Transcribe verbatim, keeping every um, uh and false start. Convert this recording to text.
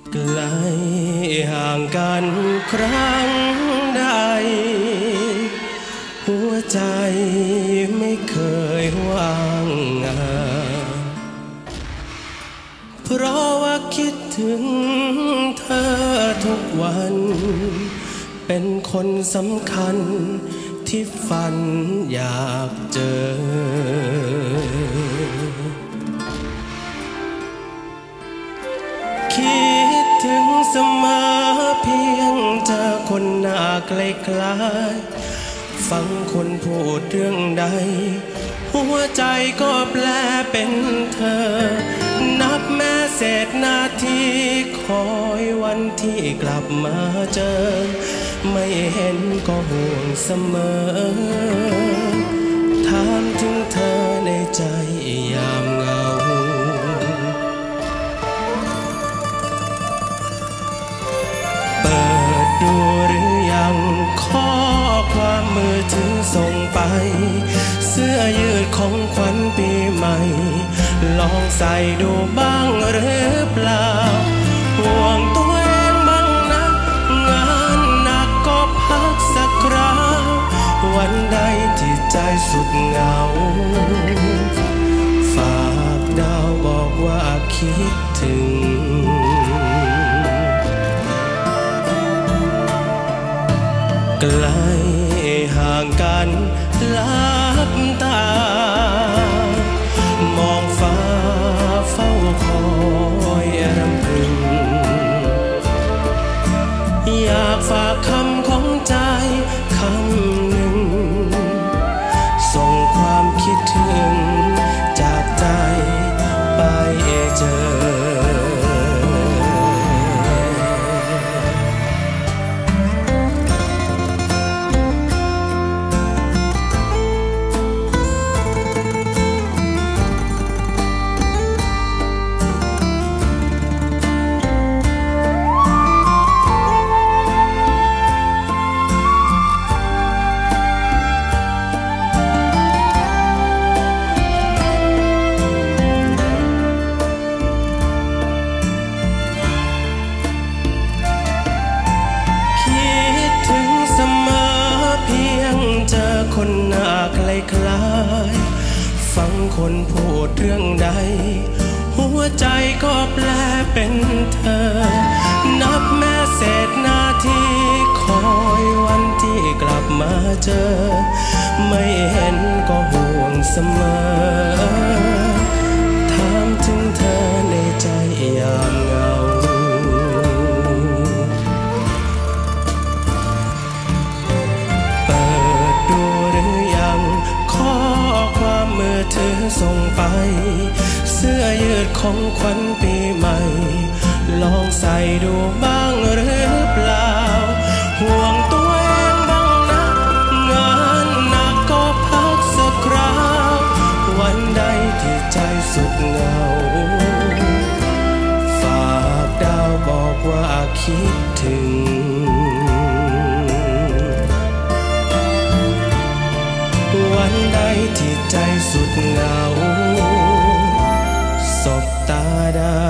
ไกลห่างกันครั้งใดหัวใจไม่เคยว่างงานเพราะว่าคิดถึงเธอทุกวันเป็นคนสำคัญที่ฝันอยากเจอคิดถึงเสมอเพียงเจอคนหน้าไกลๆฟังคนพูดเรื่องใดหัวใจก็แปลเป็นเธอนับแม้เศษนาทีคอยวันที่กลับมาเจอไม่เห็นก็ห่วงเสมอถามถึงเธอในใจยามเหงาเปิดดูหรือยังข้อความมือถือส่งไปเสื้อยืดของขวัญปีใหม่ลองใส่ดูบ้างหรือเปล่าห่วงตัวเองบ้างนะงานหนักก็พักสักคราววันใดที่ใจสุดเหงาฝากดาวบอกว่าคิดถึงไกลห่างกันลับตามองฟ้าเฝ้าคอยรำพึงอยากฝากคำของใจคำหนึ่งส่งความคิดถึงจากใจไปเจอคนหน้าคล้ายๆฟังคนพูดเรื่องใดหัวใจก็แปลเป็นเธอนับแม้เศษนาทีคอยวันที่กลับมาเจอไม่เห็นก็ห่วงเสมอถามถึงเธอในใจยามเหงาเธอส่งไปเสื้อยืดของขวัญปีใหม่ลองใส่ดูบ้างหรือเปล่าห่วงตัวเองบ้างนะงานหนักก็พักสักคราววันใดที่ใจสุดเหงาฝากดาวบอกว่าคิดถึงวันใดที่ใจสุดเหงาสบตาดา